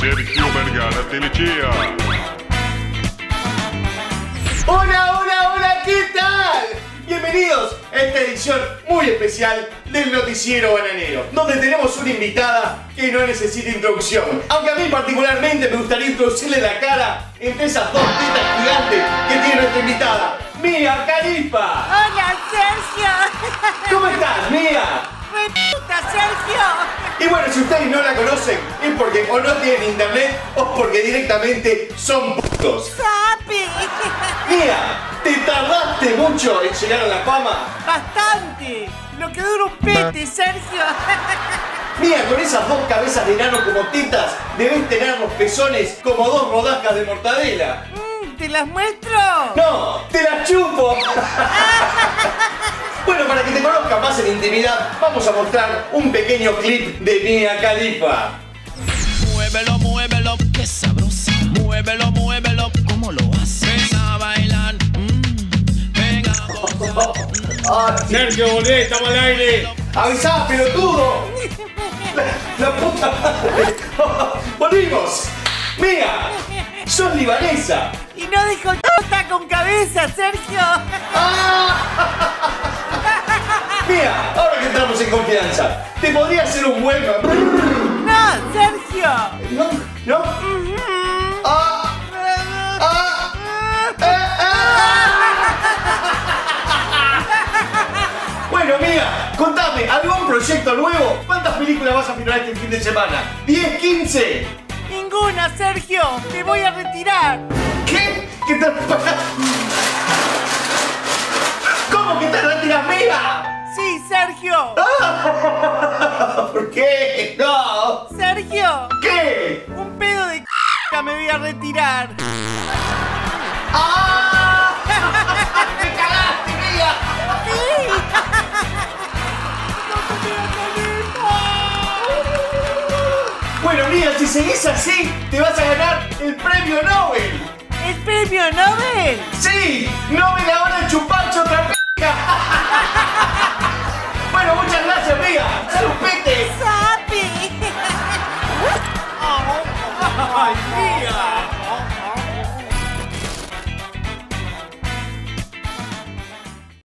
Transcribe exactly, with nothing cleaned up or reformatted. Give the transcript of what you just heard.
Sergio Vergara Telechea. Hola, hola, hola, ¿qué tal? Bienvenidos a esta edición muy especial del Noticiero Bananero, donde tenemos una invitada que no necesita introducción. Aunque a mí particularmente me gustaría introducirle la cara entre esas dos tetas gigantes que tiene nuestra invitada, Mia Khalifa. Hola, Sergio. ¿Cómo estás, Mia? ¡Puta, Sergio! Y bueno, si ustedes no la conocen es porque o no tienen internet o porque directamente son putos. ¡Sapi! Mia, ¿te tardaste mucho en llegar a la fama? ¡Bastante! Lo que dura un pete, Sergio. Mira, con esas dos cabezas de enano como tetas, debes tener los pezones como dos rodajas de mortadela. Mm, ¿Te las muestro? ¡No! ¡Te las chupo! Bueno, para que te conozcan más en intimidad, vamos a mostrar un pequeño clip de Mia Khalifa. Muévelo, muévelo, qué sabrosa. Muévelo, muévelo, ¿cómo lo haces? Ven a bailar, mmm, venga, Ay, Sergio, volvé, estamos al aire. ¡Avisá, pelotudo! La, la puta madre. ¡Volvimos! ¡Mia! ¡Sos libanesa! Y no dijo chota con cabeza, Sergio. Mia, ahora que entramos en confianza, ¿te podría hacer un buen... No, Sergio. ¿No? ¿No? ¡Ah! ¡Ah! ¡Eh, eh! Bueno, Mia, contame, ¿algún proyecto nuevo? ¿Cuántas películas vas a filmar este fin de semana? ¿diez, quince? Ninguna, Sergio. Me voy a retirar. ¿Qué? ¿Qué te... ¿Cómo que te retiras, Mia? Sí, Sergio. ¿Por qué? ¡No! Sergio. ¿Qué? Un pedo de c*** me voy a retirar. ¡Ah! ¡Me cagaste, Mia! Sí. Bueno, Mia, si seguís así, te vas a ganar el premio Nobel. ¿El premio Nobel? ¡Sí! ¡Nobel ahora de chupacho otra p***! Bueno, muchas gracias, Mia. ¡Sal un pete!